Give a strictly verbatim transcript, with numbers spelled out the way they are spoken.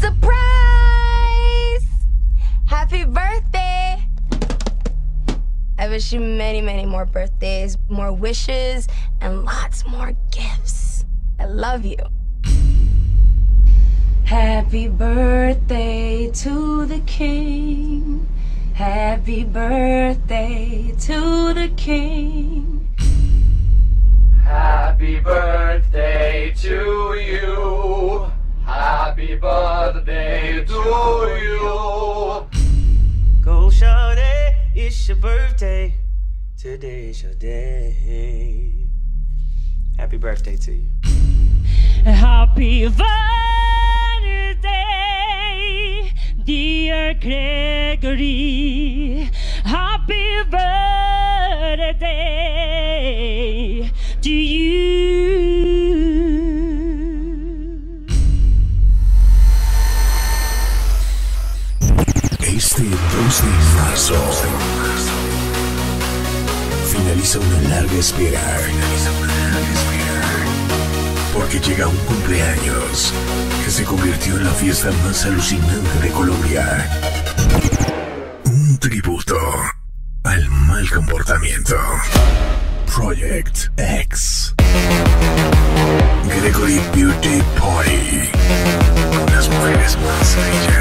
Surprise! Happy birthday! I wish you many, many more birthdays, more wishes, and lots more gifts. I love you. Happy birthday to the king. Happy birthday to the king. Happy birthday to you. Happy birthday to you. Go shawty, it's your birthday. Today's your day. Happy birthday to you. Happy birthday, dear Gregory. Happy birthday to you. Este dos de marzo finaliza una larga espera. Porque llega un cumpleaños que se convirtió en la fiesta más alucinante de Colombia. Un tributo al mal comportamiento. Project X. Gregory Birthday Party. Con las mujeres más bellas